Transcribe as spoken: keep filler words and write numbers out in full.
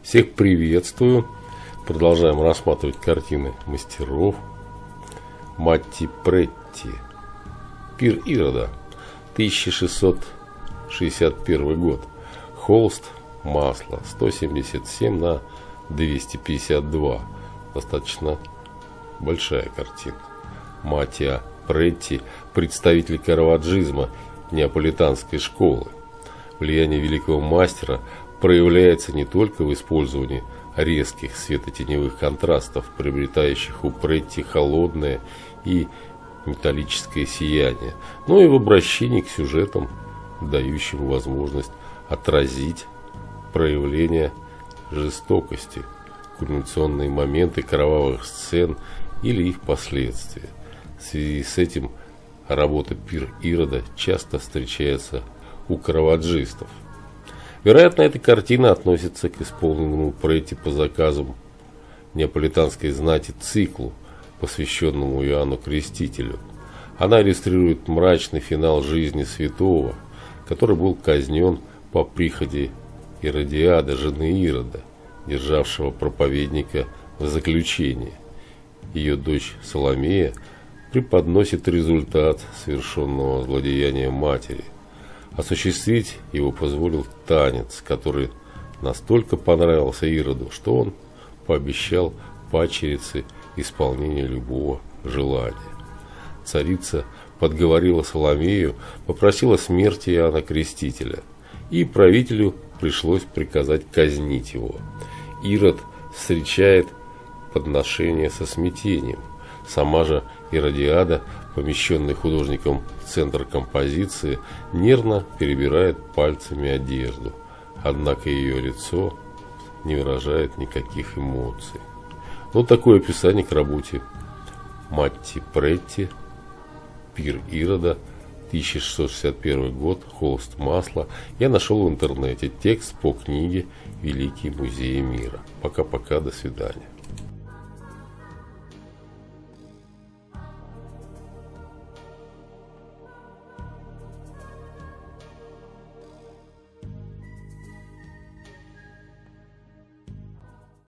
Всех приветствую. Продолжаем рассматривать картины мастеров. Матти Претти. Пир Ирода. тысяча шестьсот шестьдесят первый год. Холст, масло. сто семьдесят семь на двести пятьдесят два. Достаточно большая картина. Маттиа Претти, представитель караваджизма неаполитанской школы. Влияние великого мастера проявляется не только в использовании резких светотеневых контрастов, приобретающих у Претти холодное и металлическое сияние, но и в обращении к сюжетам, дающим возможность отразить проявление жестокости, кульминационные моменты кровавых сцен или их последствия. В связи с этим работа «Пир Ирода» часто встречается у караваджистов. Вероятно, эта картина относится к исполненному Претти по заказам неаполитанской знати циклу, посвященному Иоанну Крестителю. Она иллюстрирует мрачный финал жизни святого, который был казнен по приходе Иродиады, жены Ирода, державшего проповедника в заключении. Ее дочь Соломея преподносит результат совершенного злодеяния матери. Осуществить его позволил танец, который настолько понравился Ироду, что он пообещал падчерице исполнение любого желания. Царица подговорила Соломею, попросила смерти Иоанна Крестителя, и правителю пришлось приказать казнить его. Ирод встречает подношение со смятением. Сама же Иродиада, помещенная художником в центр композиции, нервно перебирает пальцами одежду, однако ее лицо не выражает никаких эмоций. Вот такое описание к работе Матти Претти «Пир Ирода», тысяча шестьсот шестьдесят первый год, холст, масло. Я нашел в интернете текст по книге «Великие музеи мира». Пока-пока, до свидания.